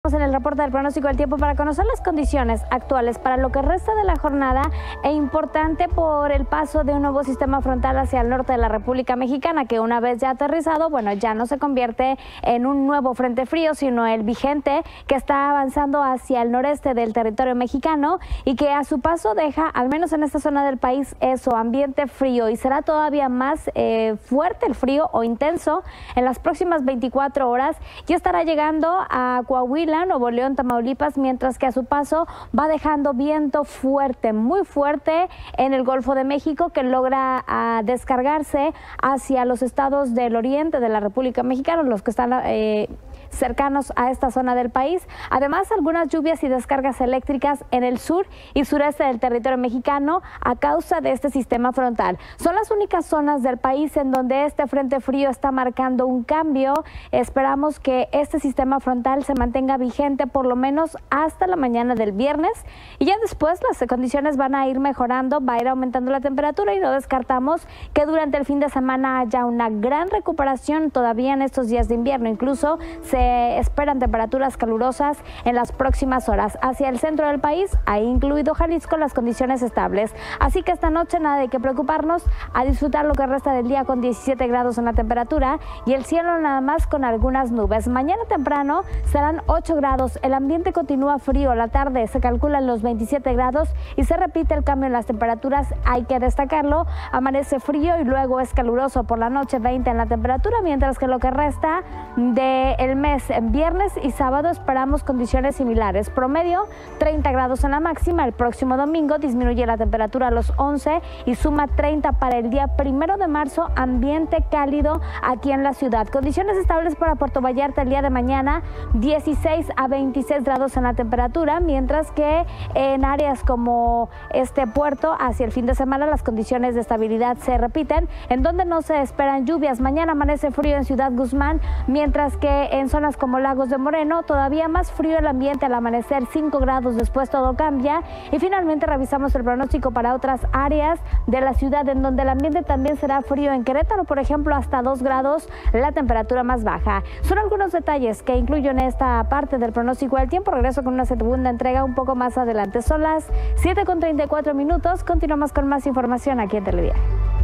En el reporte del pronóstico del tiempo para conocer las condiciones actuales para lo que resta de la jornada e importante por el paso de un nuevo sistema frontal hacia el norte de la República Mexicana, que una vez ya aterrizado, bueno, ya no se convierte en un nuevo frente frío, sino el vigente que está avanzando hacia el noreste del territorio mexicano y que a su paso deja, al menos en esta zona del país, eso, ambiente frío, y será todavía más fuerte el frío o intenso en las próximas 24 horas y estará llegando a Coahuila, Nuevo León, Tamaulipas, mientras que a su paso va dejando viento fuerte, muy fuerte en el Golfo de México, que logra descargarse hacia los estados del oriente de la República Mexicana, los que están cercanos a esta zona del país. Además, algunas lluvias y descargas eléctricas en el sur y sureste del territorio mexicano a causa de este sistema frontal. Son las únicas zonas del país en donde este frente frío está marcando un cambio. Esperamos que este sistema frontal se mantenga vigente por lo menos hasta la mañana del viernes, y ya después las condiciones van a ir mejorando, va a ir aumentando la temperatura, y no descartamos que durante el fin de semana haya una gran recuperación todavía en estos días de invierno. Incluso se esperan temperaturas calurosas en las próximas horas. Hacia el centro del país, ahí incluido Jalisco, las condiciones estables. Así que esta noche nada de qué preocuparnos, a disfrutar lo que resta del día con 17 grados en la temperatura y el cielo nada más con algunas nubes. Mañana temprano serán 8 grados, el ambiente continúa frío, la tarde se calculan los 27 grados y se repite el cambio en las temperaturas, hay que destacarlo, amanece frío y luego es caluroso por la noche, 20 en la temperatura, mientras que lo que resta del mes, en viernes y sábado, esperamos condiciones similares. Promedio 30 grados en la máxima. El próximo domingo disminuye la temperatura a los 11 y suma 30 para el día 1 de marzo. Ambiente cálido aquí en la ciudad. Condiciones estables para Puerto Vallarta el día de mañana, 16 a 26 grados en la temperatura, mientras que en áreas como este puerto hacia el fin de semana las condiciones de estabilidad se repiten, en donde no se esperan lluvias. Mañana amanece frío en Ciudad Guzmán, mientras que en zonas como Lagos de Moreno, todavía más frío el ambiente al amanecer, 5 grados, después todo cambia. Y finalmente revisamos el pronóstico para otras áreas de la ciudad en donde el ambiente también será frío. En Querétaro, por ejemplo, hasta 2 grados la temperatura más baja. Son algunos detalles que incluyo en esta parte del pronóstico del tiempo. Regreso con una segunda entrega un poco más adelante. Son las 7:34 minutos. Continuamos con más información aquí en Telediario.